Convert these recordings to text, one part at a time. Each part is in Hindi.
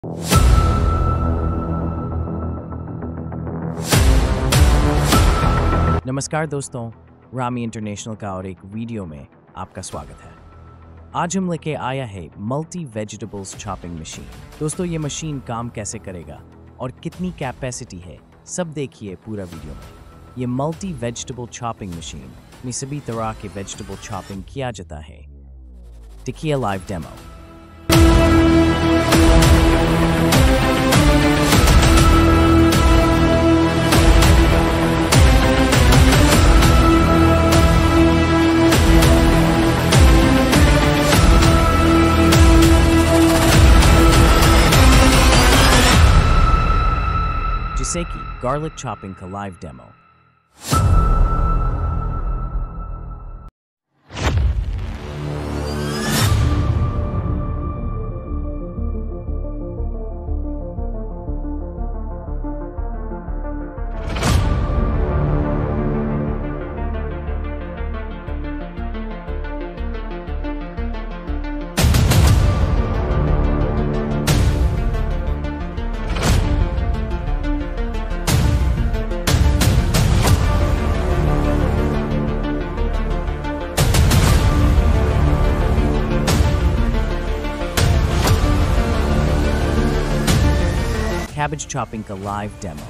नमस्कार दोस्तों, रामी इंटरनेशनल का और एक वीडियो में आपका स्वागत है। आज हम लेके आया है मल्टी वेजिटेबल्स चॉपिंग मशीन। दोस्तों, ये मशीन काम कैसे करेगा और कितनी कैपेसिटी है, सब देखिए पूरा वीडियो में। ये मल्टी वेजिटेबल चॉपिंग मशीन में सभी तरह के वेजिटेबल चॉपिंग किया जाता है। देखिए लाइव डेमो। जिसे कि गार्लिक चॉपिंग का लाइव डेमो। Cabbage chopping का live demo।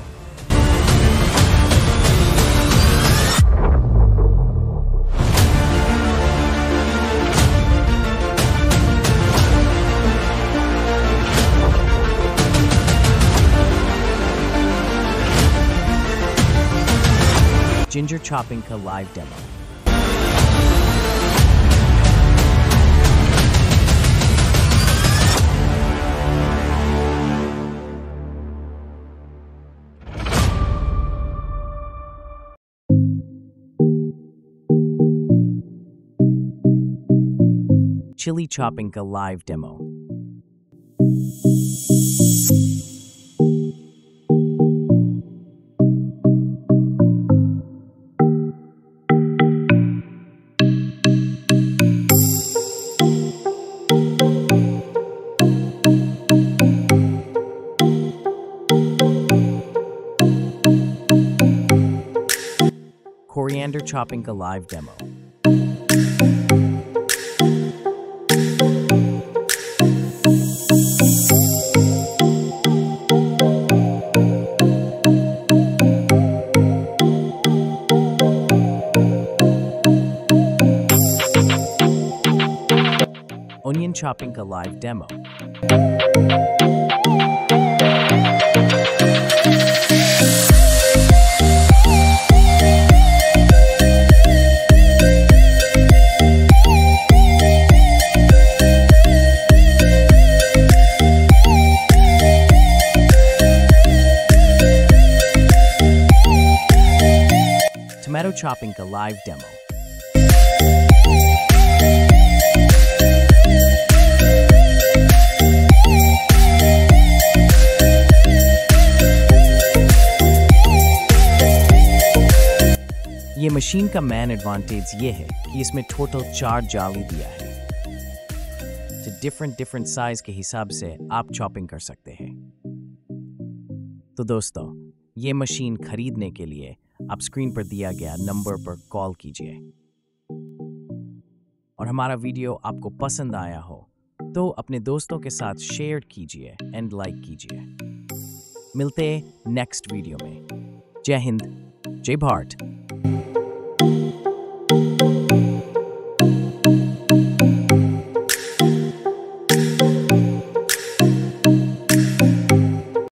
Ginger chopping का live demo। Chili chopping का live demo। Coriander chopping का live demo। Onion chopping का live demo। Tomato chopping का live demo। ये मशीन का मेन एडवांटेज ये है कि इसमें टोटल 4 जाली दिया है, तो डिफरेंट साइज के हिसाब से आप चॉपिंग कर सकते हैं। तो दोस्तों, ये मशीन खरीदने के लिए आप स्क्रीन पर दिया गया नंबर पर कॉल कीजिए। और हमारा वीडियो आपको पसंद आया हो तो अपने दोस्तों के साथ शेयर कीजिए एंड लाइक कीजिए। मिलते हैं नेक्स्ट वीडियो में। जय हिंद, जय भारत।